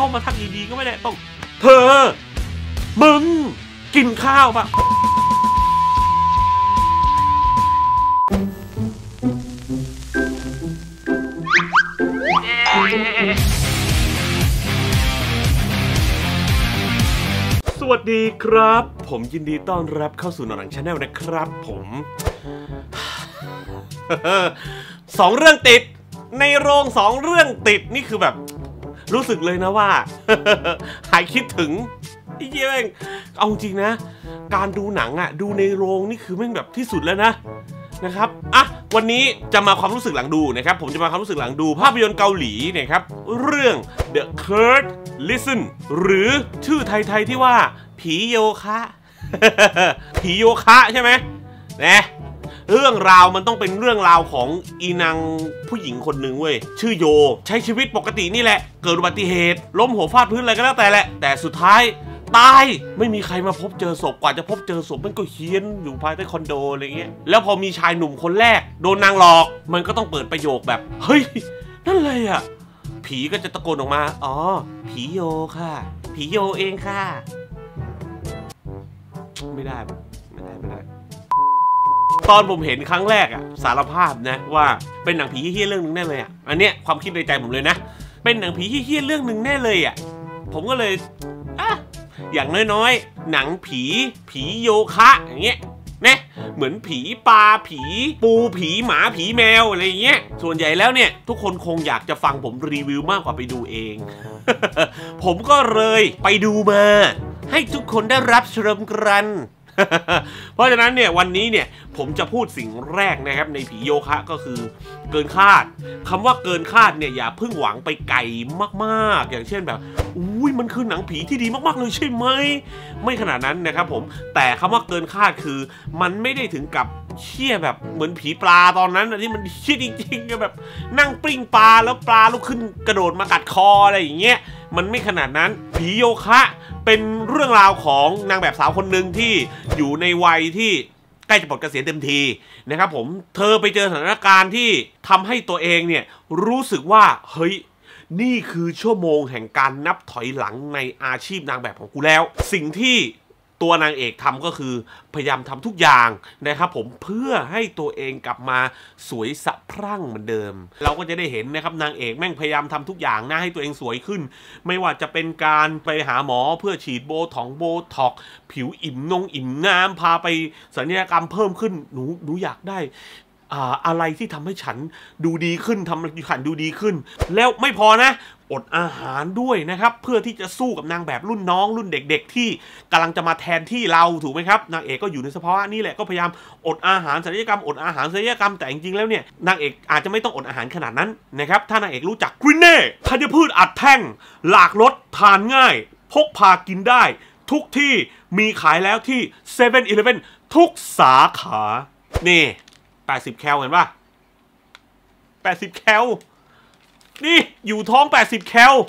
ามาทักดีๆก็ไม่ได้ต้องเธอมึงกินข้าวปะสวัสดีครับผมยินดีต้อนรับเข้าสู่หนังชาแนลนะครับผม2 เรื่องติดในโรง2 เรื่องติดนี่คือแบบรู้สึกเลยนะว่าหายคิดถึงไอ้เหี้ยแม่งเอาจริงนะการดูหนังอ่ะดูในโรงนี่คือแม่งแบบที่สุดแล้วนะครับอ่ะวันนี้จะมาความรู้สึกหลังดูนะครับผมจะมาความรู้สึกหลังดูภาพยนตร์เกาหลีนะครับเรื่อง The Curse Listen หรือชื่อไทยๆที่ว่าผีโยคะ ผีโยคะใช่ไหมนะเรื่องราวมันต้องเป็นเรื่องราวของอีนางผู้หญิงคนหนึ่งเว้ยชื่อโยใช้ชีวิตปกตินี่แหละเกิดอุบัติเหตุล้มหัวฟาดพื้นอะไรก็แล้วแต่แหละแต่สุดท้ายตายไม่มีใครมาพบเจอศพกว่าจะพบเจอศพมันก็เฮี้ยนอยู่ภายใต้คอนโดอะไรเงี้ยแล้วพอมีชายหนุ่มคนแรกโดนนางหลอกมันก็ต้องเปิดประโยคแบบเฮ้ยนั่นอะไรอ่ะผีก็จะตะโกนออกมาอ๋อผีโยค่ะผีโยเองค่ะไม่ได้ตอนผมเห็นครั้งแรกอะสารภาพนะว่าเป็นหนังผีเฮี้ยเรื่องนึงแน่เลยอะอันเนี้ยความคิดในใจผมเลยนะเป็นหนังผีเฮี้ยเรื่องนึงแน่เลยอะผมก็เลยอย่างน้อยๆหนังผีโยคะอย่างเงี้ยนะเหมือนผีปลาผีปูผีหมาผีแมวอะไรเงี้ยส่วนใหญ่แล้วเนี่ยทุกคนคงอยากจะฟังผมรีวิวมากกว่าไปดูเอง ผมก็เลยไปดูมาให้ทุกคนได้รับชมกันเพราะฉะนั้นเนี่ยวันนี้เนี่ยผมจะพูดสิ่งแรกนะครับในผีโยคะก็คือเกินคาดคำว่าเกินคาดเนี่ยอย่าเพิ่งหวังไปไกลมากๆอย่างเช่นแบบอุ้ยมันคือหนังผีที่ดีมากๆเลยใช่ไหมไม่ขนาดนั้นนะครับผมแต่คำว่าเกินคาดคือมันไม่ได้ถึงกับเชี่ยแบบเหมือนผีปลาตอนนั้นที่มันเชี่ยจริงๆแบบนั่งปลิ้งปลาแล้วปลาลุกขึ้นกระโดดมากัดคออะไรอย่างเงี้ยมันไม่ขนาดนั้นผีโยคะเป็นเรื่องราวของนางแบบสาวคนหนึ่งที่อยู่ในวัยที่ใกล้จะปลดเกษียณเต็มทีนะครับผมเธอไปเจอสถานการณ์ที่ทำให้ตัวเองเนี่ยรู้สึกว่าเฮ้ยนี่คือชั่วโมงแห่งการนับถอยหลังในอาชีพนางแบบของกูแล้วสิ่งที่ตัวนางเอกทำก็คือพยายามทำทุกอย่างนะครับผมเพื่อให้ตัวเองกลับมาสวยสะพรั่งเหมือนเดิมเราก็จะได้เห็นนะครับนางเอกแม่งพยายามทำทุกอย่างนะให้ตัวเองสวยขึ้นไม่ว่าจะเป็นการไปหาหมอเพื่อฉีดโบท็อกผิวอิ่มน้ำพาไปศัลยกรรมเพิ่มขึ้นหนูอยากได้อะไรที่ทำให้ฉันดูดีขึ้นทำให้ฉันดูดีขึ้นแล้วไม่พอนะอดอาหารด้วยนะครับเพื่อที่จะสู้กับนางแบบรุ่นน้องรุ่นเด็กๆที่กำลังจะมาแทนที่เราถูกไหมครับนางเอกก็อยู่ในสภาวะนี้แหละก็พยายามอดอาหารศัลยกรรมอดอาหารศัลยกรรมแต่จริงๆแล้วเนี่ยนางเอกอาจจะไม่ต้องอดอาหารขนาดนั้นนะครับถ้านางเอกรู้จักกรีนเน่ธัญพืชอัดแท่งหลากรสทานง่ายพกพากินได้ทุกที่มีขายแล้วที่ 7-Eleven ทุกสาขานี่80 แคลเห็นป่ะ80 แคลนี่อยู่ท้อง80 แคล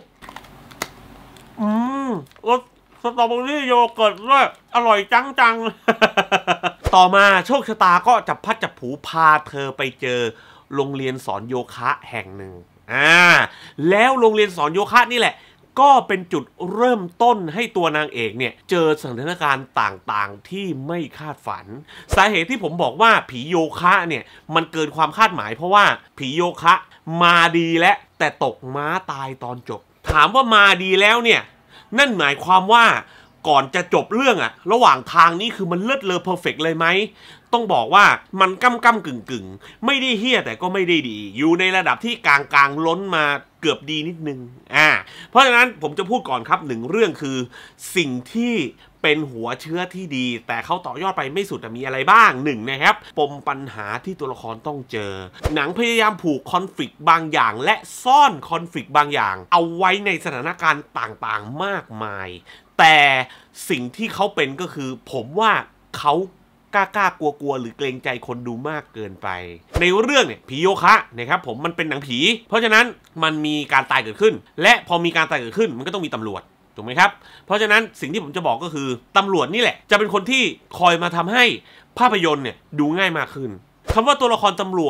รสสตรอเบอรี่โยเกิร์ตด้วยอร่อยจัง ต่อมาโชคชะตาก็จับพัดจับผูพาเธอไปเจอโรงเรียนสอนโยคะแห่งหนึ่งแล้วโรงเรียนสอนโยคะนี่แหละก็เป็นจุดเริ่มต้นให้ตัวนางเอกเนี่ยเจอสถานการณ์ต่างๆที่ไม่คาดฝันสาเหตุที่ผมบอกว่าผีโยคะเนี่ยมันเกินความคาดหมายเพราะว่าผีโยคะมาดีแล้วแต่ตกม้าตายตอนจบถามว่ามาดีแล้วเนี่ยนั่นหมายความว่าก่อนจะจบเรื่องอะระหว่างทางนี้คือมันเลิศเลอเพอร์เฟกต์เลยไหมต้องบอกว่ามันก้ำกึ่งไม่ได้เฮี้ยแต่ก็ไม่ได้ดีอยู่ในระดับที่กลางล้นมาเกือบดีนิดนึงเพราะฉะนั้นผมจะพูดก่อนครับ1 เรื่องคือสิ่งที่เป็นหัวเชื้อที่ดีแต่เขาต่อยอดไปไม่สุดมีอะไรบ้าง1นะครับปมปัญหาที่ตัวละครต้องเจอหนังพยายามผูกคอนฟลิกต์บางอย่างและซ่อนคอนฟลิกต์บางอย่างเอาไว้ในสถานการณ์ต่างๆมากมายแต่สิ่งที่เขาเป็นก็คือผมว่าเขากล้ากลัวหรือเกรงใจคนดูมากเกินไปในเรื่องเนี่ยผีโยคะนะครับผมมันเป็นหนังผีเพราะฉะนั้นมันมีการตายเกิดขึ้นและพอมีการตายเกิดขึ้นมันก็ต้องมีตำรวจถูกไหมครับเพราะฉะนั้นสิ่งที่ผมจะบอกก็คือตำรวจนี่แหละจะเป็นคนที่คอยมาทำให้ภาพยนตร์เนี่ยดูง่ายมากขึ้นคำว่าตัวละครตำรวจ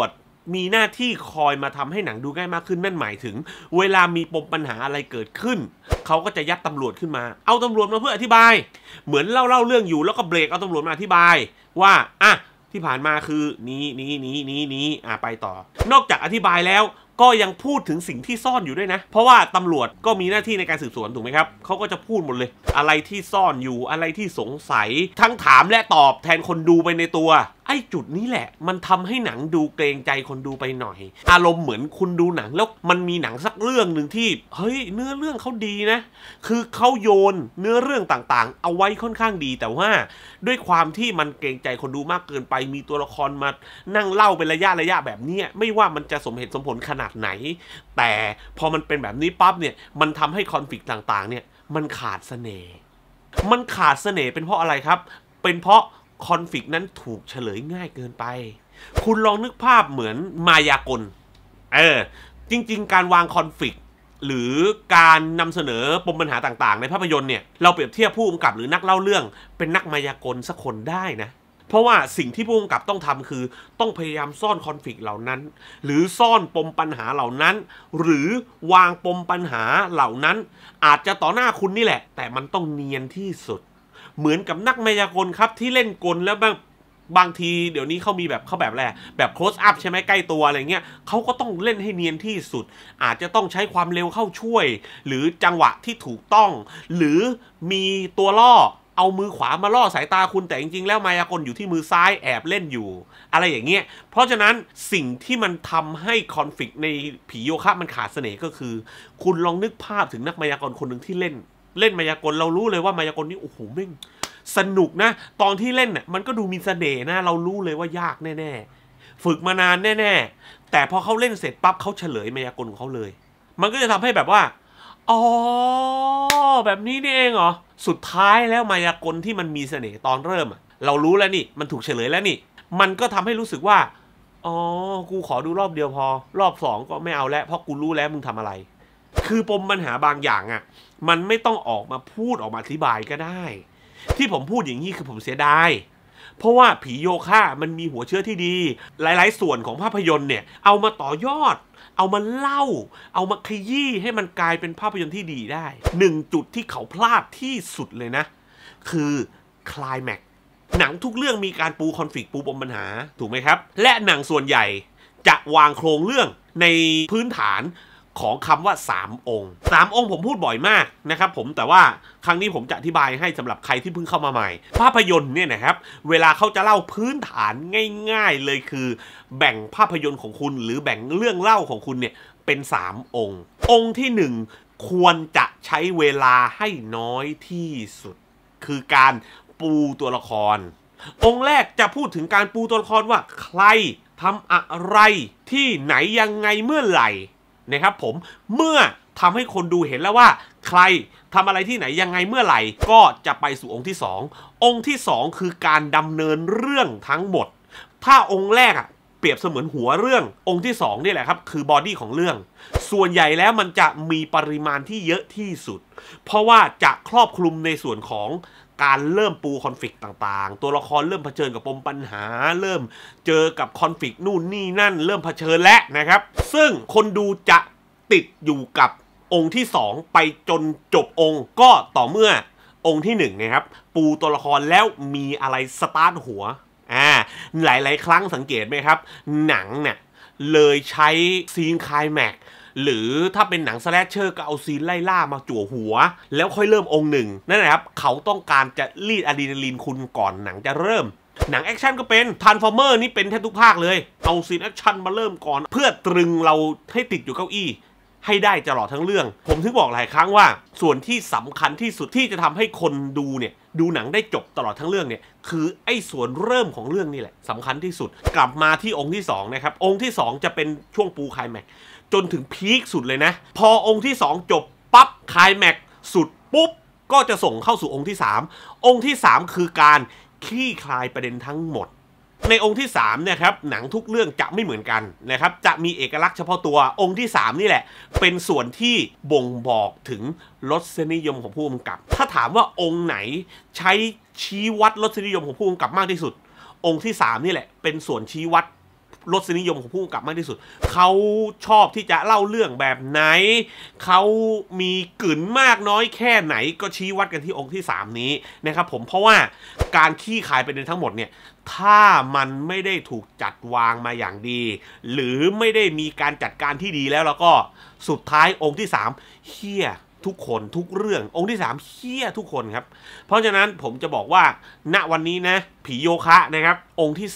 มีหน้าที่คอยมาทำให้หนังดูง่ายมากขึ้นนั่นหมายถึงเวลามีปมปัญหาอะไรเกิดขึ้นเขาก็จะยัดตำรวจขึ้นมาเอาตำรวจมาเพื่ออธิบายเหมือนเล่าเรื่องอยู่แล้วก็เบรกเอาตำรวจมาอธิบายว่าที่ผ่านมาคือนี้ไปต่อนอกจากอธิบายแล้วก็ยังพูดถึงสิ่งที่ซ่อนอยู่ด้วยนะเพราะว่าตำรวจก็มีหน้าที่ในการสืบสวนถูกไหมครับเขาก็จะพูดหมดเลยอะไรที่ซ่อนอยู่อะไรที่สงสัยทั้งถามและตอบแทนคนดูไปในตัวไอ้จุดนี้แหละมันทำให้หนังดูเกรงใจคนดูไปหน่อยอารมณ์เหมือนคุณดูหนังแล้วมันมีหนังสักเรื่องหนึ่งที่เฮ้ยเนื้อเรื่องเขาดีนะคือเขาโยนเนื้อเรื่องต่างๆเอาไว้ค่อนข้างดีแต่ว่าด้วยความที่มันเกรงใจคนดูมากเกินไปมีตัวละครมานั่งเล่าเป็นระยะแบบนี้ไม่ว่ามันจะสมเหตุสมผลขนาดไหนแต่พอมันเป็นแบบนี้ปั๊บเนี่ยมันทำให้คอนฟลิกต์ต่างๆเนี่ยมันขาดเสน่ห์เป็นเพราะอะไรครับเป็นเพราะคอนฟลิกต์นั้นถูกเฉลยง่ายเกินไปคุณลองนึกภาพเหมือนมายากลจริงๆการวางคอนฟลิกต์หรือการนำเสนอปมปัญหาต่างๆในภาพยนตร์เนี่ยเราเปรียบเทียบผู้กำกับหรือนักเล่าเรื่องเป็นนักมายากลสักคนได้นะเพราะว่าสิ่งที่ผู้กำกับต้องทำคือต้องพยายามซ่อนคอนฟลิกต์เหล่านั้นหรือซ่อนปมปัญหาเหล่านั้นหรือวางปมปัญหาเหล่านั้นอาจจะต่อหน้าคุณนี่แหละแต่มันต้องเนียนที่สุดเหมือนกับนักมายากลครับที่เล่นกลแล้วบางทีเดี๋ยวนี้เขามีแบบอะไรแบบ close up ใช่ไหมใกล้ตัวอะไรเงี้ยเขาก็ต้องเล่นให้เนียนที่สุดอาจจะต้องใช้ความเร็วเข้าช่วยหรือจังหวะที่ถูกต้องหรือมีตัวล่อเอามือขวามาล่อสายตาคุณแต่จริงๆแล้วมายากลอยู่ที่มือซ้ายแอบเล่นอยู่อะไรอย่างเงี้ยเพราะฉะนั้นสิ่งที่มันทำให้คอนฟลิกต์ในผีโยคะมันขาดเสน่ห์ก็คือคุณลองนึกภาพถึงนักมายากลคนหนึ่งที่เล่นมายากลเรารู้เลยว่ามายากลนี่โอ้โหแม่งสนุกนะตอนที่เล่นน่ะมันก็ดูมีเสน่ห์นะเรารู้เลยว่ายากแน่ๆฝึกมานานแน่ๆแต่พอเขาเล่นเสร็จปั๊บเขาเฉลยมายากลของเขาเลยมันก็จะทำให้แบบว่าอ๋อแบบนี้นี่เองเหรอสุดท้ายแล้วมายากลที่มันมีเสน่ห์ตอนเริ่มเรารู้แล้วนี่มันถูกเฉลยแล้วนี่มันก็ทำให้รู้สึกว่าอ๋อกูขอดูรอบเดียวพอรอบสองก็ไม่เอาแล้วเพราะกูรู้แล้วมึงทำอะไรคือปมปัญหาบางอย่างมันไม่ต้องออกมาพูดออกมาอธิบายก็ได้ที่ผมพูดอย่างนี้คือผมเสียดายเพราะว่าผีโยคะมันมีหัวเชื้อที่ดีหลายๆส่วนของภาพยนตร์เนี่ยเอามาต่อยอดเอามาเล่าเอามาขยี้ให้มันกลายเป็นภาพยนตร์ที่ดีได้หนึ่งจุดที่เขาพลาดที่สุดเลยนะคือไคลแม็กซ์หนังทุกเรื่องมีการปูคอนฟลิกต์ปูปมปัญหาถูกไหมครับและหนังส่วนใหญ่จะวางโครงเรื่องในพื้นฐานของคำว่า3 องค์3 องค์ผมพูดบ่อยมากนะครับผมแต่ว่าครั้งนี้ผมจะอธิบายให้สำหรับใครที่เพิ่งเข้ามาใหม่ภาพยนตร์เนี่ยนะครับเวลาเขาจะเล่าพื้นฐานง่ายๆเลยคือแบ่งภาพยนตร์ของคุณหรือแบ่งเรื่องเล่าของคุณเนี่ยเป็น3 องค์องค์ที่1ควรจะใช้เวลาให้น้อยที่สุดคือการปูตัวละครองค์แรกจะพูดถึงการปูตัวละครว่าใครทำอะไรที่ไหนยังไงเมื่อไหร่นะครับผมเมื่อทำให้คนดูเห็นแล้วว่าใครทำอะไรที่ไหนยังไงเมื่อไหร่ก็จะไปสู่องค์ที่2องค์ที่2คือการดำเนินเรื่องทั้งหมดถ้าองค์แรกเปรียบเสมือนหัวเรื่ององค์ที่2นี่แหละครับคือบอดี้ของเรื่องส่วนใหญ่แล้วมันจะมีปริมาณที่เยอะที่สุดเพราะว่าจะครอบคลุมในส่วนของการเริ่มปูคอนฟลิกต์ต่างๆตัวละครเริ่มเผชิญกับปมปัญหาเริ่มเจอกับคอนฟลิกต์นู่นนี่นั่นเริ่มเผชิญแล้วนะครับซึ่งคนดูจะติดอยู่กับองค์ที่2ไปจนจบองค์ก็ต่อเมื่อองค์ที่1นะครับปูตัวละครแล้วมีอะไรสตาร์ทหัวหลายๆครั้งสังเกตไหมครับหนังเนี่ยเลยใช้ซีนไคลแม็กซ์หรือถ้าเป็นหนังสแลชเชอร์ก็เอาซีนไล่ล่ามาจั่วหัวแล้วค่อยเริ่มองค์หนึ่งนั่นแหละครับเขาต้องการจะรีดอะดรีนาลีนคุณก่อนหนังจะเริ่มหนังแอคชั่นก็เป็นทรานส์ฟอร์เมอร์นี่เป็นแทบทุกภาคเลยเอาซีนแอคชั่นมาเริ่มก่อนเพื่อตรึงเราให้ติดอยู่เก้าอี้ให้ได้ตลอดทั้งเรื่องผมถึงบอกหลายครั้งว่าส่วนที่สำคัญที่สุดที่จะทำให้คนดูเนี่ยดูหนังได้จบตลอดทั้งเรื่องเนี่ยคือไอ้ส่วนเริ่มของเรื่องนี่แหละสำคัญที่สุดกลับมาที่องค์ที่2นะครับองค์ที่2จะเป็นช่วงปูไคลแม็กซ์จนถึงพีคสุดเลยนะพอองค์ที่2จบปั๊บไคลแม็กซ์สุดปุ๊บก็จะส่งเข้าสู่องค์ที่3องค์ที่3คือการคลี่คลายประเด็นทั้งหมดในองค์ที่3เนี่ยครับหนังทุกเรื่องจะไม่เหมือนกันนะครับจะมีเอกลักษณ์เฉพาะตัวองค์ที่3นี่แหละเป็นส่วนที่บ่งบอกถึงรสนิยมของผู้กำกับถ้าถามว่าองค์ไหนใช้ชี้วัดรสนิยมของผู้กำกับมากที่สุดองค์ที่3นี่แหละเป็นส่วนชี้วัดรสนิยมของผู้กำกับมากที่สุดเขาชอบที่จะเล่าเรื่องแบบไหนเขามีกลิ่นมากน้อยแค่ไหนก็ชี้วัดกันที่องค์ที่3นี้นะครับผมเพราะว่าการขี้คายประเด็นทั้งหมดเนี่ยถ้ามันไม่ได้ถูกจัดวางมาอย่างดีหรือไม่ได้มีการจัดการที่ดีแล้วก็สุดท้ายองค์ที่3เหี้ยทุกคนทุกเรื่ององค์ที่3เหี้ยทุกคนครับเพราะฉะนั้นผมจะบอกว่าณวันนี้นะผีโยคะนะครับองค์ที่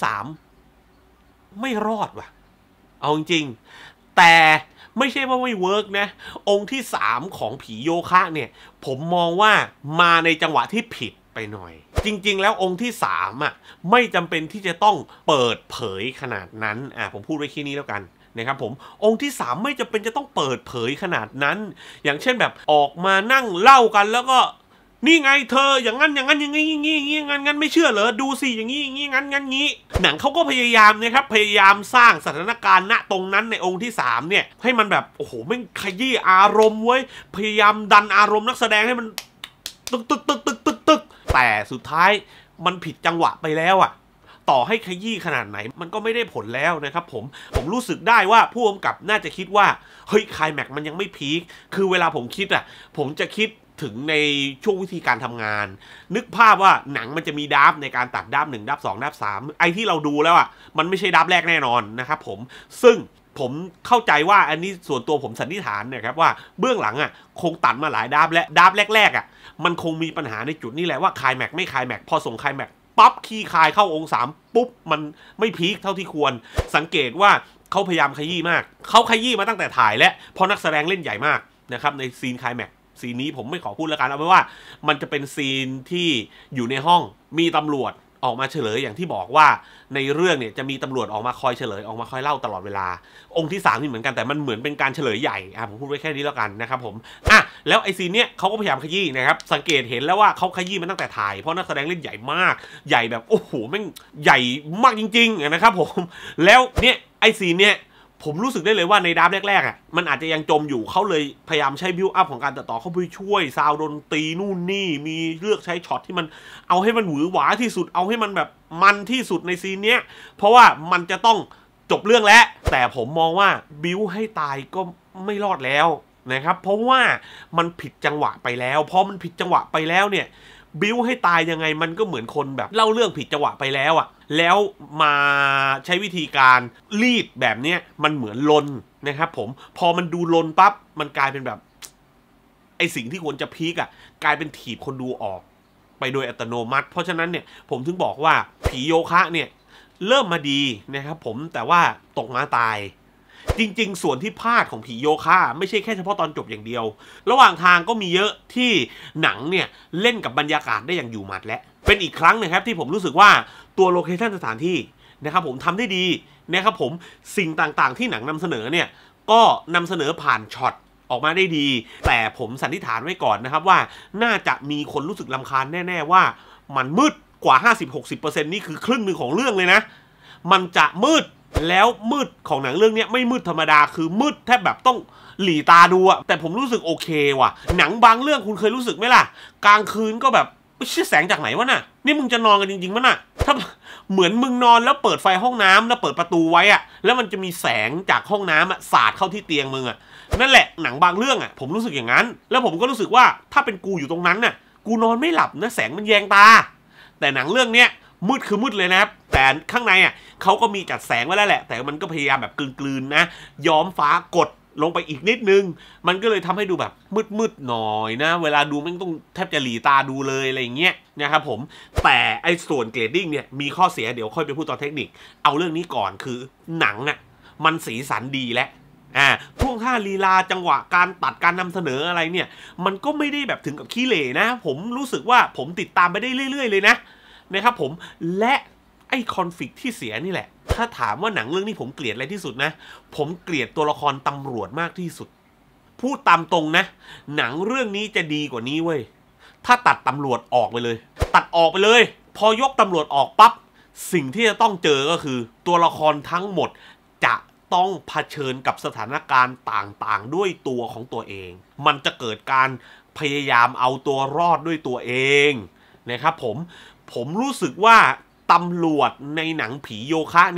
3ไม่รอดว่ะเอาจริงๆแต่ไม่ใช่ว่าไม่เวิร์กนะองค์ที่3ของผีโยคะเนี่ยผมมองว่ามาในจังหวะที่ผิดไปหน่อยจริงๆแล้วองค์ที่3อ่ะไม่จำเป็นที่จะต้องเปิดเผยขนาดนั้นผมพูดไว้แค่นี้แล้วกันนะครับผมองค์ที่3ไม่จำเป็นจะต้องเปิดเผยขนาดนั้นอย่างเช่นแบบออกมานั่งเล่ากันแล้วก็นี่ไงเธออย่างนั้นอย่างนั้นอย่างนี้อย่างนี้อย่างนี้งั้นไม่เชื่อเหรอดูสิอย่างนี้อย่างนี้งั้นงี้หนังเขาก็พยายามนะครับพยายามสร้างสถานการณ์ณตรงนั้นในองค์ที่3เนี่ยให้มันแบบโอ้โหไม่ขยี้อารมณ์ไว้พยายามดันอารมณ์นักแสดงให้มันตึกแต่สุดท้ายมันผิดจังหวะไปแล้วต่อให้ขยี้ขนาดไหนมันก็ไม่ได้ผลแล้วนะครับผมรู้สึกได้ว่าผู้กำกับน่าจะคิดว่าเฮ้ยไคลแม็กซ์มันยังไม่พีคคือเวลาผมคิดผมจะคิดถึงในช่วงวิธีการทำงานนึกภาพว่าหนังมันจะมีดับในการตัดดับ1ดับ2ดับ3ไอที่เราดูแล้วมันไม่ใช่ดับแรกแน่นอนนะครับผมซึ่งผมเข้าใจว่าอันนี้ส่วนตัวผมสันนิษฐานนะครับว่าเบื้องหลังคงตัดมาหลายดับและดับแรกมันคงมีปัญหาในจุดนี้แหละว่าไคลแม็กซ์ไม่ไคลแม็กซ์พอส่งไคลแม็กซ์ปั๊บขี้คายเข้าองค์3ปุ๊บมันไม่พีคเท่าที่ควรสังเกตว่าเขาพยายามขยี้มากเขาขยี้มาตั้งแต่ถ่ายและพอนักแสดงเล่นใหญ่มากนะครับในซีนไคลแม็กซ์ซีนนี้ผมไม่ขอพูดแล้วกันเอาไว้ว่ามันจะเป็นซีนที่อยู่ในห้องมีตำรวจออกมาเฉลยอย่างที่บอกว่าในเรื่องเนี่ยจะมีตำรวจออกมาคอยเฉลยออกมาคอยเล่าตลอดเวลาองค์ที่3นี่เหมือนกันแต่มันเหมือนเป็นการเฉลยใหญ่ผมพูดไว้แค่นี้แล้วกันนะครับผมแล้วไอซีนเนี้ยเขาก็พยายามขยี้นะครับสังเกตเห็นแล้วว่าเขาขยี้มันตั้งแต่ถ่ายเพราะนักแสดงเล่นใหญ่มากใหญ่แบบโอ้โหแม่งใหญ่มากจริงๆนะครับผมแล้วเนี่ยไอซีนเนี้ยผมรู้สึกได้เลยว่าในดับแรกมันอาจจะยังจมอยู่เขาเลยพยายามใช้บิวอัพของการตัดต่อเข้าไปช่วยซาวดนตรีนู่นนี่มีเลือกใช้ช็อตที่มันเอาให้มันหวือหวาที่สุดเอาให้มันแบบมันที่สุดในซีนเนี้ยเพราะว่ามันจะต้องจบเรื่องแล้วแต่ผมมองว่าบิวให้ตายก็ไม่รอดแล้วนะครับเพราะว่ามันผิดจังหวะไปแล้วพอมันผิดจังหวะไปแล้วเนี่ยบิวให้ตายยังไงมันก็เหมือนคนแบบเล่าเรื่องผิดจังหวะไปแล้วแล้วมาใช้วิธีการรีดแบบเนี้ยมันเหมือนลนนะครับผมพอมันดูลนปั๊บมันกลายเป็นแบบไอสิ่งที่ควรจะพีคกลายเป็นถีบคนดูออกไปโดยอัตโนมัติเพราะฉะนั้นเนี่ยผมถึงบอกว่าผีโยคะเนี่ยเริ่มมาดีนะครับผมแต่ว่าตกมาตายจริงๆส่วนที่พลาดของผีโยคะไม่ใช่แค่เฉพาะตอนจบอย่างเดียวระหว่างทางก็มีเยอะที่หนังเนี่ยเล่นกับบรรยากาศได้อย่างอยู่หมัดและเป็นอีกครั้งนะครับที่ผมรู้สึกว่าตัวโลเคชั่นสถานที่นะครับผมทำได้ดีนะครับผมสิ่งต่างๆที่หนังนำเสนอเนี่ยก็นำเสนอผ่านช็อตออกมาได้ดีแต่ผมสันนิษฐานไว้ก่อนนะครับว่าน่าจะมีคนรู้สึกรำคาญแน่ๆว่ามันมืดกว่า 50-60% นี่คือครึ่งหนึ่งของเรื่องเลยนะมันจะมืดแล้วมืดของหนังเรื่องนี้ไม่มืดธรรมดาคือมืดแทบแบบต้องหลีตาดูแต่ผมรู้สึกโอเคว่ะหนังบางเรื่องคุณเคยรู้สึกไหมล่ะกลางคืนก็แบบเชี่ยแสงจากไหนวะน่ะนี่มึงจะนอนกันจริงๆมั้ยน่ะถ้าเหมือนมึงนอนแล้วเปิดไฟห้องน้ำแล้วเปิดประตูไว้แล้วมันจะมีแสงจากห้องน้ำสาดเข้าที่เตียงมึงนั่นแหละหนังบางเรื่องผมรู้สึกอย่างนั้นแล้วผมก็รู้สึกว่าถ้าเป็นกูอยู่ตรงนั้นน่ะกูนอนไม่หลับนะแสงมันแยงตาแต่หนังเรื่องเนี้ยมืดคือมืดเลยนะครับแต่ข้างในเขาก็มีจัดแสงไว้แล้วแหละแต่มันก็พยายามแบบกลืนๆนะย้อมฟ้ากดลงไปอีกนิดนึงมันก็เลยทำให้ดูแบบมืดๆหน่อยนะเวลาดูมันต้องแทบจะหลีตาดูเลยอะไรอย่างเงี้ยนะครับผมแต่ไอ้ส่วนเกรดดิ้งเนี่ยมีข้อเสียเดี๋ยวค่อยไปพูดตอนเทคนิคเอาเรื่องนี้ก่อนคือหนังมันสีสันดีและท่วงท่าลีลาจังหวะการตัดการนำเสนออะไรเนี่ยมันก็ไม่ได้แบบถึงกับขี้เหร่นะผมรู้สึกว่าผมติดตามไปได้เรื่อยๆเลยนะครับผมและไอ้คอนฟลิกต์ที่เสียนี่แหละถ้าถามว่าหนังเรื่องนี้ผมเกลียดอะไรที่สุดนะผมเกลียดตัวละครตำรวจมากที่สุดพูดตามตรงนะหนังเรื่องนี้จะดีกว่านี้เว้ยถ้าตัดตำรวจออกไปเลยตัดออกไปเลยพอยกตำรวจออกปั๊บสิ่งที่จะต้องเจอก็คือตัวละครทั้งหมดจะต้องเผชิญกับสถานการณ์ต่างๆด้วยตัวของตัวเองมันจะเกิดการพยายามเอาตัวรอดด้วยตัวเองนะครับผมรู้สึกว่าตำรวจในหนังผีโยคะเนี่ย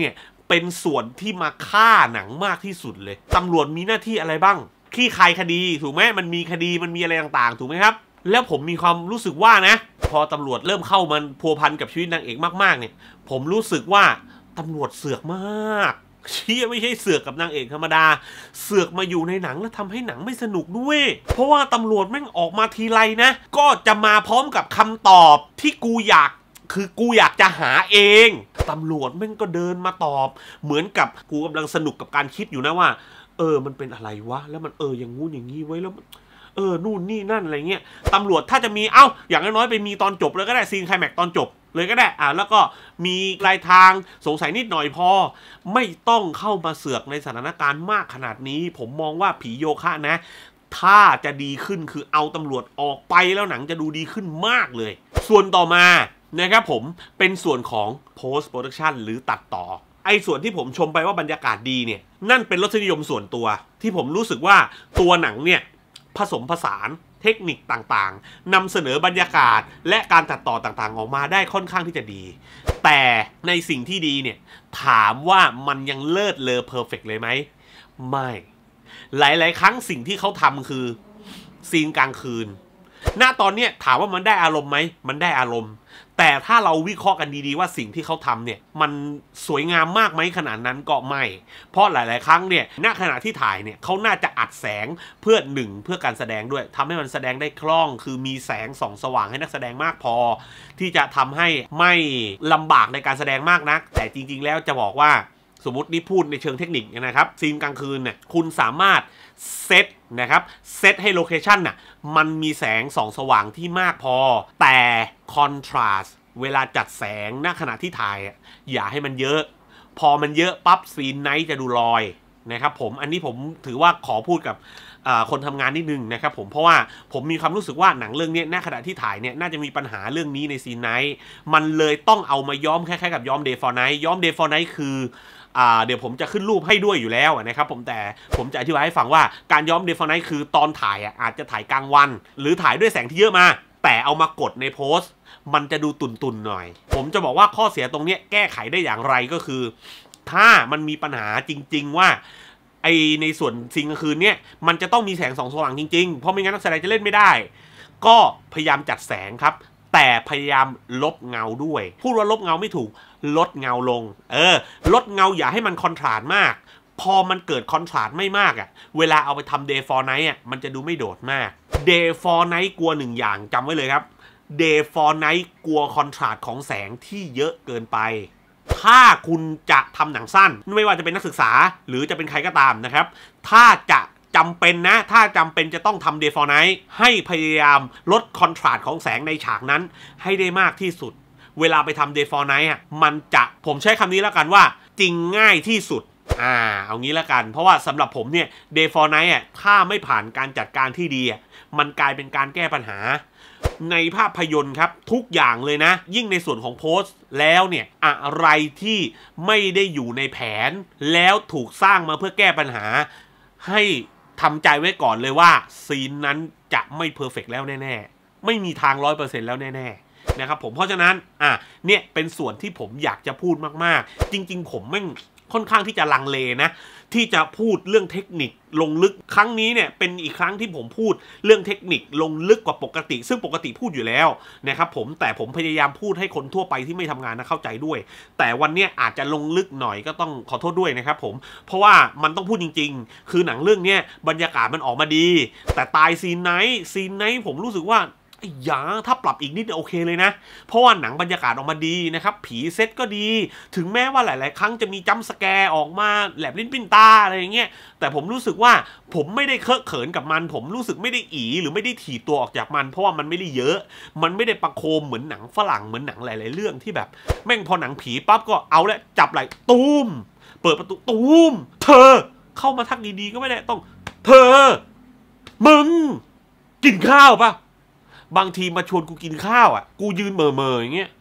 เป็นส่วนที่มาฆ่าหนังมากที่สุดเลยตำรวจมีหน้าที่อะไรบ้างคลี่คลายคดีถูกไหมมันมีคดีมันมีอะไรต่างๆถูกไหมครับแล้วผมมีความรู้สึกว่านะพอตำรวจเริ่มเข้ามันพัวพันกับชีวิตนางเอกมากๆเนี่ยผมรู้สึกว่าตำรวจเสือกมากเชี่ยไม่ใช่เสือกกับนางเอกธรรมดาเสือกมาอยู่ในหนังแล้วทำให้หนังไม่สนุกด้วยเพราะว่าตำรวจแม่งออกมาทีไรนะก็จะมาพร้อมกับคำตอบที่กูอยากจะหาเองตำรวจแม่งก็เดินมาตอบเหมือนกับกูกำลังสนุกกับการคิดอยู่นะว่ามันเป็นอะไรวะแล้วมันอย่างงู้นอย่างงี้ไว้แล้วนู่นนี่นั่นอะไรเงี้ยตำรวจถ้าจะมีอย่างน้อยๆไปมีตอนจบเลยก็ได้ซีนไคลแม็กซ์ตอนจบเลยก็ได้แล้วก็มีปลายทางสงสัยนิดหน่อยพอไม่ต้องเข้ามาเสือกในสถานการณ์มากขนาดนี้ผมมองว่าผีโยคะนะถ้าจะดีขึ้นคือเอาตำรวจออกไปแล้วหนังจะดูดีขึ้นมากเลยส่วนต่อมานะครับผมเป็นส่วนของ post production หรือตัดต่อไอ้ส่วนที่ผมชมไปว่าบรรยากาศดีเนี่ยนั่นเป็นรสนิยมส่วนตัวที่ผมรู้สึกว่าตัวหนังเนี่ยผสมผสานเทคนิคต่างๆนำเสนอบรรยากาศและการตัดต่อต่างๆออกมาได้ค่อนข้างที่จะดีแต่ในสิ่งที่ดีเนี่ยถามว่ามันยังเลิศเลอเพอร์เฟกต์เลยไหมไม่หลายๆครั้งสิ่งที่เขาทำคือซีนกลางคืนณตอนเนี้ยถามว่ามันได้อารมณ์ไหมมันได้อารมณ์แต่ถ้าเราวิเคราะห์กันดีๆว่าสิ่งที่เขาทำเนี่ยมันสวยงามมากไหมขนาดนั้นก็ไม่เพราะหลายๆครั้งเนี่ยณขณะที่ถ่ายเนี่ยเขาน่าจะอัดแสงเพื่อการแสดงด้วยทำให้มันแสดงได้คล่องคือมีแสงส่องสว่างให้นักแสดงมากพอที่จะทำให้ไม่ลำบากในการแสดงมากนักแต่จริงๆแล้วจะบอกว่าสมมตินี่พูดในเชิงเทคนิคนะครับซีนกลางคืนเนี่ยคุณสามารถเซตนะครับเซตให้โลเคชันน่ะมันมีแสงส่องสว่างที่มากพอแต่คอนทราสต์เวลาจัดแสงณขณะที่ถ่ายอย่าให้มันเยอะพอมันเยอะปั๊บซีนไนท์จะดูลอยนะครับผมอันนี้ผมถือว่าขอพูดกับคนทำงานนิดนึงนะครับผมเพราะว่าผมมีความรู้สึกว่าหนังเรื่องนี้ณขณะที่ถ่ายเนี่ยน่าจะมีปัญหาเรื่องนี้ในซีนไนท์มันเลยต้องเอามาย้อมคล้ายๆกับย้อม Day for Night ย้อม Day for Night คือเดี๋ยวผมจะขึ้นรูปให้ด้วยอยู่แล้วนะครับผมแต่ผมจะอธิบายให้ฟังว่าการย้อม Day for Night คือตอนถ่ายอาจจะถ่ายกลางวันหรือถ่ายด้วยแสงที่เยอะมาแต่เอามากดในโพสต์มันจะดูตุ่นๆหน่อยผมจะบอกว่าข้อเสียตรงนี้แก้ไขได้อย่างไรก็คือถ้ามันมีปัญหาจริงๆว่าในส่วนซีนกลางคืนเนี่ยมันจะต้องมีแสงส่องสว่างจริงๆเพราะไม่งั้นนักแสดงจะเล่นไม่ได้ก็พยายามจัดแสงครับแต่พยายามลบเงาด้วยพูดว่าลบเงาไม่ถูกลดเงาลงลดเงาอย่าให้มันคอนทราสต์มากพอมันเกิดคอนทราสต์ไม่มากเวลาเอาไปทำ Day for Night มันจะดูไม่โดดมาก Day for Night กลัวหนึ่งอย่างจำไว้เลยครับ Day for Night กลัวคอนทราสต์ของแสงที่เยอะเกินไปถ้าคุณจะทำหนังสั้นไม่ว่าจะเป็นนักศึกษาหรือจะเป็นใครก็ตามนะครับถ้าจะจำเป็นนะถ้าจำเป็นจะต้องทำ Day for Night ให้พยายามลดคอนทราสต์ของแสงในฉากนั้นให้ได้มากที่สุดเวลาไปทำ Day for Night มันจะผมใช้คำนี้แล้วกันว่าจริงง่ายที่สุดเอางี้แล้วกันเพราะว่าสำหรับผมเนี่ย Day for Night ถ้าไม่ผ่านการจัดการที่ดีมันกลายเป็นการแก้ปัญหาในภาพยนตร์ครับทุกอย่างเลยนะยิ่งในส่วนของโพสต์แล้วเนี่ยอะไรที่ไม่ได้อยู่ในแผนแล้วถูกสร้างมาเพื่อแก้ปัญหาให้ทำใจไว้ก่อนเลยว่าซีนนั้นจะไม่เพอร์เฟกต์แล้วแน่ๆไม่มีทาง 100% แล้วแน่ๆนะครับผมเพราะฉะนั้นเนี่ยเป็นส่วนที่ผมอยากจะพูดมากๆจริงๆผมแม่งค่อนข้างที่จะลังเลนะที่จะพูดเรื่องเทคนิคลงลึกครั้งนี้เนี่ยเป็นอีกครั้งที่ผมพูดเรื่องเทคนิคลงลึกกว่าปกติซึ่งปกติพูดอยู่แล้วนะครับผมแต่ผมพยายามพูดให้คนทั่วไปที่ไม่ทำงานนะเข้าใจด้วยแต่วันนี้อาจจะลงลึกหน่อยก็ต้องขอโทษด้วยนะครับผมเพราะว่ามันต้องพูดจริงๆคือหนังเรื่องนี้บรรยากาศมันออกมาดีแต่ตายซีนไนท์ผมรู้สึกว่าถ้าปรับอีกนิดโอเคเลยนะเพราะว่าหนังบรรยากาศออกมาดีนะครับผีเซตก็ดีถึงแม้ว่าหลายๆครั้งจะมีจัมป์สแกร์ออกมาแหลบลิ้นปิ้นตาอะไรอย่างเงี้ยแต่ผมรู้สึกว่าผมไม่ได้เคอะเขินกับมันผมรู้สึกไม่ได้หรือไม่ได้ถีบตัวออกจากมันเพราะว่ามันไม่ได้เยอะมันไม่ได้ประโคมเหมือนหนังฝรั่งเหมือนหนังหลายๆเรื่องที่แบบแม่งพอหนังผีปั๊บก็เอาแล้วจับไหล่ตูมเปิดประตูตูมเธอเข้ามาทักดีๆก็ไม่ได้ต้องเธอมึงกินข้าวปะบางทีมาชวนกูกินข้าวกูยืนเมออย่างเงี้ย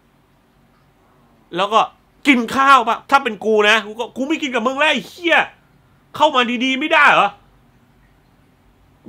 แล้วก็กินข้าวปะถ้าเป็นกูนะกูไม่กินกับมึงแล้วไอ้เหี้ยเข้ามาดีๆไม่ได้เหรอ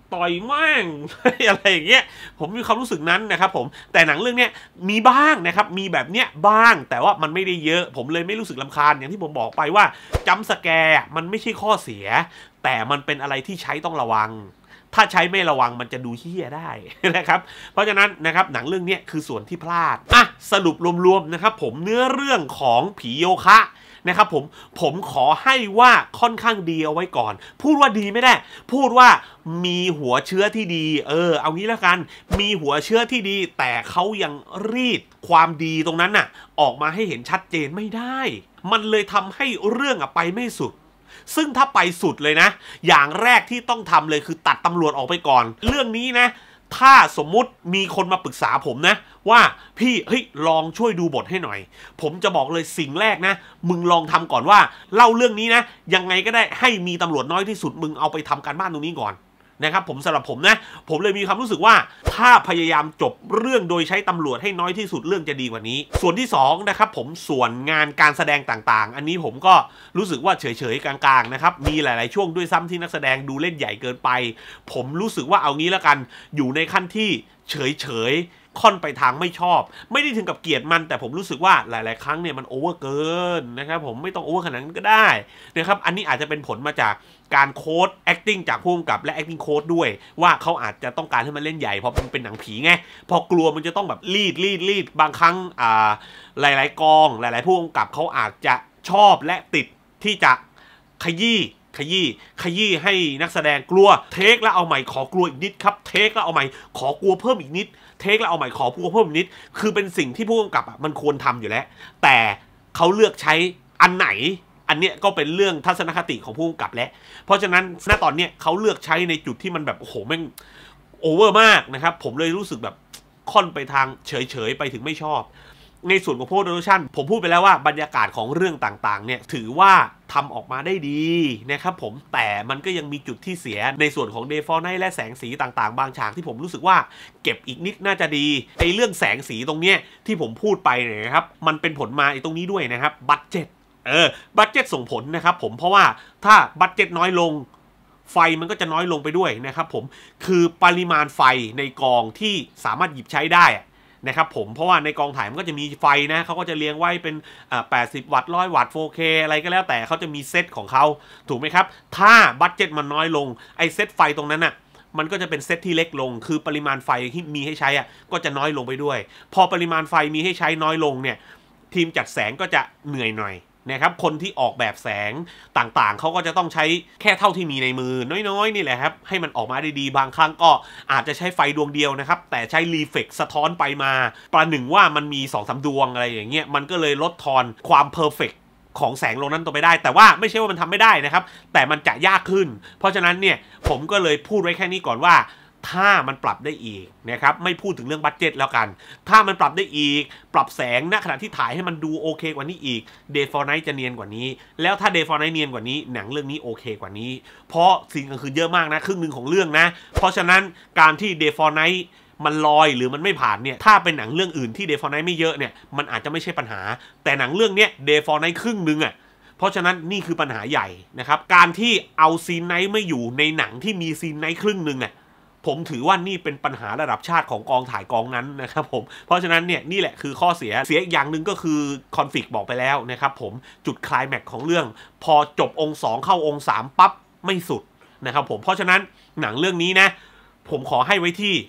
ต่อยแม่ง อะไรอย่างเงี้ยผมมีความรู้สึกนั้นนะครับผมแต่หนังเรื่องเนี้ยมีบ้างนะครับมีแบบเนี้ยบ้างแต่ว่ามันไม่ได้เยอะผมเลยไม่รู้สึกรำคาญอย่างที่ผมบอกไปว่าจัมป์สแกร์มันไม่ใช่ข้อเสียแต่มันเป็นอะไรที่ใช้ต้องระวังถ้าใช้ไม่ระวังมันจะดูเหี้ยได้นะครับเพราะฉะนั้นนะครับหนังเรื่องนี้คือส่วนที่พลาดสรุปรวมๆนะครับผมเนื้อเรื่องของผีโยคะนะครับผมขอให้ว่าค่อนข้างดีเอาไว้ก่อนพูดว่าดีไม่ได้พูดว่ามีหัวเชื้อที่ดีเอางี้แล้วกันมีหัวเชื้อที่ดีแต่เขายังรีดความดีตรงนั้นน่ะออกมาให้เห็นชัดเจนไม่ได้มันเลยทำให้เรื่องไปไม่สุดซึ่งถ้าไปสุดเลยนะอย่างแรกที่ต้องทำเลยคือตัดตำรวจออกไปก่อนเรื่องนี้นะถ้าสมมุติมีคนมาปรึกษาผมนะว่าพี่เฮ้ยลองช่วยดูบทให้หน่อยผมจะบอกเลยสิ่งแรกนะมึงลองทำก่อนว่าเล่าเรื่องนี้นะยังไงก็ได้ให้มีตำรวจน้อยที่สุดมึงเอาไปทำการบ้านตรงนี้ก่อนนะครับผมสำหรับผมนะผมเลยมีความรู้สึกว่าถ้าพยายามจบเรื่องโดยใช้ตำรวจให้น้อยที่สุดเรื่องจะดีกว่านี้ส่วนที่2นะครับผมส่วนงานการแสดงต่างๆอันนี้ผมก็รู้สึกว่าเฉยๆกลางๆนะครับมีหลายๆช่วงด้วยซ้ำที่นักแสดงดูเล่นใหญ่เกินไปผมรู้สึกว่าเอางี้แล้วกันอยู่ในขั้นที่เฉยๆค่อนไปทางไม่ชอบไม่ได้ถึงกับเกลียดมันแต่ผมรู้สึกว่าหลายๆครั้งเนี่ยมันโอเวอร์เกินนะครับผมไม่ต้องโอเวอร์ขนาดนั้นก็ได้นะครับอันนี้อาจจะเป็นผลมาจากการโค้ด acting จากผู้กำกับและ acting coach ด้วยว่าเขาอาจจะต้องการให้มันเล่นใหญ่เพราะมันเป็นหนังผีไงพอกลัวมันจะต้องแบบรีดบางครั้งหลายๆกองหลายๆผู้กำกับเขาอาจจะชอบและติดที่จะขยี้ให้นักแสดงกลัวเทคแล้วเอาใหม่ขอกลัวอีกนิดครับเทคแล้วเอาใหม่ขอกลัวเพิ่มอีกนิดเทคแล้วเอาใหม่ขอกลัวเพิ่มอีกนิดคือเป็นสิ่งที่ผู้กำกับมันควรทำอยู่แล้วแต่เขาเลือกใช้อันไหนอันเนี้ยก็เป็นเรื่องทัศนคติของผู้กำกับแล้วเพราะฉะนั้นณตอนเนี้ยเขาเลือกใช้ในจุดที่มันแบบโอ้โหแม่งโอเวอร์มากนะครับผมเลยรู้สึกแบบค่อนไปทางเฉยไปถึงไม่ชอบในส่วนของโปรดักชันผมพูดไปแล้วว่าบรรยากาศของเรื่องต่างๆเนี่ยถือว่าทำออกมาได้ดีนะครับผมแต่มันก็ยังมีจุดที่เสียในส่วนของ Day for Night และแสงสีต่างๆบางฉากที่ผมรู้สึกว่าเก็บอีกนิดน่าจะดีไอ้เรื่องแสงสีตรงเนี้ยที่ผมพูดไปเนี่ยนะครับมันเป็นผลมาไอ้ตรงนี้ด้วยนะครับบัดเจ็ตบัดเจ็ตส่งผลนะครับผมเพราะว่าถ้าบัดเจ็ตน้อยลงไฟมันก็จะน้อยลงไปด้วยนะครับผมคือปริมาณไฟในกองที่สามารถหยิบใช้ได้นะครับผมเพราะว่าในกองถ่ายมันก็จะมีไฟนะเขาก็จะเรียงไว้เป็น80 วัตต์100 วัตต์ 4K อะไรก็แล้วแต่เขาจะมีเซตของเขาถูกไหมครับถ้าบัดเจ็ตมันน้อยลงไอเซตไฟตรงนั้นน่ะมันก็จะเป็นเซตที่เล็กลงคือปริมาณไฟที่มีให้ใช้ก็จะน้อยลงไปด้วยพอปริมาณไฟมีให้ใช้น้อยลงเนี่ยทีมจัดแสงก็จะเหนื่อยหน่อยนะครับคนที่ออกแบบแสงต่างๆเขาก็จะต้องใช้แค่เท่าที่มีในมือน้อยๆนี่แหละครับให้มันออกมาได้ดีบางครั้งก็อาจจะใช้ไฟดวงเดียวนะครับแต่ใช้รีเฟกสะท้อนไปมาประหนึ่งว่ามันมี 2-3 ดวงอะไรอย่างเงี้ยมันก็เลยลดทอนความเพอร์เฟกต์ของแสงลงนั้นตัวไปได้แต่ว่าไม่ใช่ว่ามันทำไม่ได้นะครับแต่มันจะยากขึ้นเพราะฉะนั้นเนี่ยผมก็เลยพูดไว้แค่นี้ก่อนว่าถ้ามันปรับได้อีกนะครับไม่พูดถึงเรื่องบัดเจ็ตแล้วกันถ้ามันปรับได้อีกปรับแสงณขณะที่ถ่ายให้มันดูโอเคกว่านี้อีก Day for Night จะเนียนกว่านี้แล้วถ้า Day for Night เนียนกว่านี้หนังเรื่องนี้โอเคกว่านี้เพราะซีนกลางคืนเยอะมากนะครึ่งหนึ่งของเรื่องนะเพราะฉะนั้นการที่ Day for Night มันลอยหรือมันไม่ผ่านเนี่ยถ้าเป็นหนังเรื่องอื่นที่ Day for Night ไม่เยอะเนี่ยมันอาจจะไม่ใช่ปัญหาแต่หนังเรื่องเนี้ย Day for Night ครึ่งหนึ่งเพราะฉะนั้นนี่คือปัญหาใหญ่นะครับการที่เอาซีนไนท์ไม่อยู่ในหนังที่มีซีนไนท์ครึ่งหนึ่งผมถือว่านี่เป็นปัญหาระดับชาติของกองถ่ายกองนั้นนะครับผมเพราะฉะนั้นเนี่ยนี่แหละคือข้อเสียอีกอย่างหนึ่งก็คือคอนฟลิกต์บอกไปแล้วนะครับผมจุดไคลแม็กซ์ของเรื่องพอจบองค์2เข้าองค์3ปั๊บไม่สุดนะครับผมเพราะฉะนั้นหนังเรื่องนี้นะผมขอให้ไว้ที่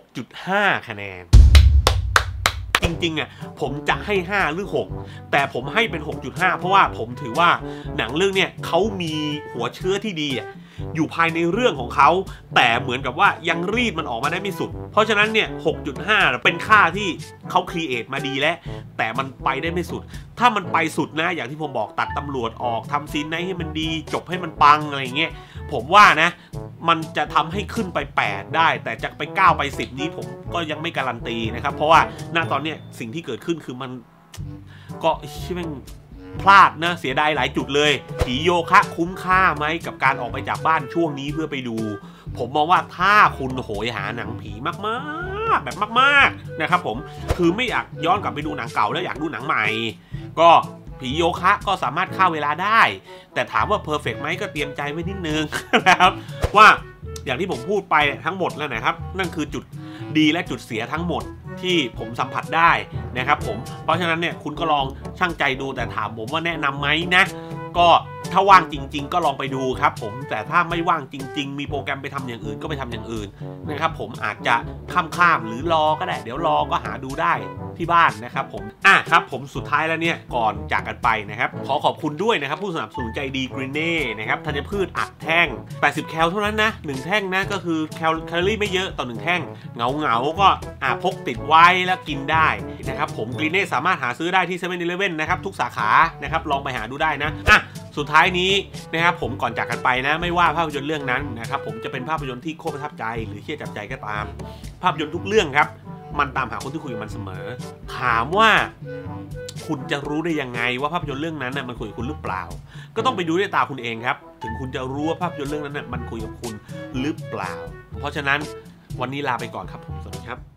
6.5 คะแนนจริงๆผมจะให้5หรือ6แต่ผมให้เป็น 6.5 เพราะว่าผมถือว่าหนังเรื่องเนี่ยเขามีหัวเชื้อที่ดีอยู่ภายในเรื่องของเขาแต่เหมือนกับว่ายังรีดมันออกมาได้ไม่สุดเพราะฉะนั้นเนี่ย 6.5 เป็นค่าที่เขาครีเอทมาดีแล้วแต่มันไปได้ไม่สุดถ้ามันไปสุดนะอย่างที่ผมบอกตัดตำรวจออกทำซีนไหนให้มันดีจบให้มันปังอะไรอย่างเงี้ยผมว่านะมันจะทำให้ขึ้นไป8ได้แต่จะไป9ไป10นี้ผมก็ยังไม่การันตีนะครับเพราะว่าณตอนเนี้ยสิ่งที่เกิดขึ้นคือมันก็ใช่ไหมพลาดนะเสียดายหลายจุดเลยผีโยคะคุ้มค่าไหมกับการออกไปจากบ้านช่วงนี้เพื่อไปดูผมมองว่าถ้าคุณโหยหาหนังผีมากๆแบบมากๆนะครับผมคือไม่อยากย้อนกลับไปดูหนังเก่าแล้วอยากดูหนังใหม่ก็ผีโยคะก็สามารถฆ่าเวลาได้แต่ถามว่าเพอร์เฟกต์ไหมก็เตรียมใจไว้นิดนึงนะครับว่าอย่างที่ผมพูดไปทั้งหมดแล้วนะครับนั่นคือจุดดีและจุดเสียทั้งหมดที่ผมสัมผัสได้นะครับผมเพราะฉะนั้นเนี่ยคุณก็ลองชั่งใจดูแต่ถามผมว่าแนะนำไหมนะก็ถ้าว่างจริงๆก็ลองไปดูครับผมแต่ถ้าไม่ว่างจริงๆมีโปรแกรมไปทำอย่างอื่นก็ไปทำอย่างอื่นนะครับผมอาจจะข้ามหรือรอก็ได้เดี๋ยวรอก็หาดูได้ที่บ้านนะครับผมครับผมสุดท้ายแล้วเนี่ยก่อนจากกันไปนะครับขอขอบคุณด้วยนะครับผู้สนับสนุนใจดีกรีเน่นะครับธัญพืชอัดแท่ง80แคลเท่านั้นนะ1แท่งนะก็คือแคลอรี่ไม่เยอะต่อ1แท่งเหงาก็พกติดไว้แล้วกินได้นะครับผมกรีเน่สามารถหาซื้อได้ที่7-Elevenนะครับทุกสาขานะครับลองไปหาดูได้นะสุดท้ายนี้นะครับผมก่อนจากกันไปนะไม่ว่าภาพยนตร์เรื่องนั้นนะครับผมจะเป็นภาพยนตร์ที่โคตรประทับใจหรือเชี่ยจับใจก็ตามภาพยนตร์ทุกเรื่องครับมันตามหาคนที่คุยกับมันเสมอถามว่าคุณจะรู้ได้ยังไงว่าภาพยนตร์เรื่องนั้นน่ะมันคุยกับคุณหรือเปล่าก็ต้องไปดูด้วยตาคุณเองครับถึงคุณจะรู้ว่าภาพยนตร์เรื่องนั้นน่ะมันคุยกับคุณหรือเปล่าเพราะฉะนั้นวันนี้ลาไปก่อนครับผมสวัสดีครับ